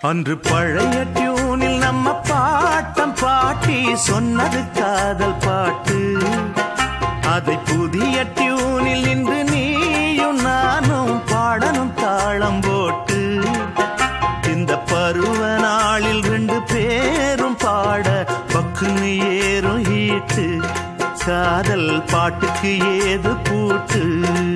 அன்று பழைய டியூனில் நம்ம பாட்டம் பாட்டி சொன்னது காதல் பாட்டு. அதை புதிய டியூனில் இன்று நீயும் நானும் பாடணும் தாளம் போட்டு. இந்த பருவ நாளில் 2 பேரும் பாட பக்குன்னு ஏறும் ஹீட்டு. காதல் பாட்டுக்கு ஏது பூட்டு.